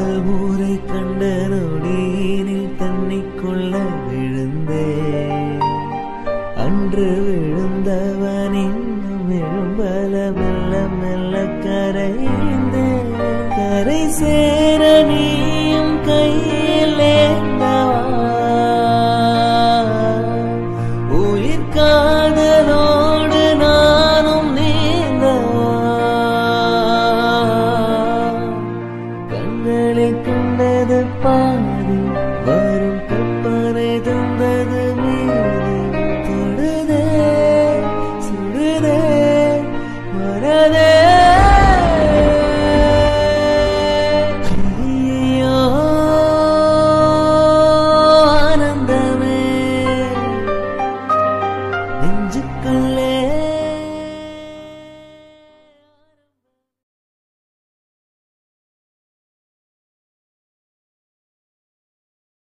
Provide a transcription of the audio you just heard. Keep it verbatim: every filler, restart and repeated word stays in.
முதல் ஊரை கண்ட நொடியினில் தண்ணிக்குள்ள விழுந்தே அன்று விழுந்தவன் இன்னும் எழும்பல மெல்ல மெல்ல கரைந்தே கரை சே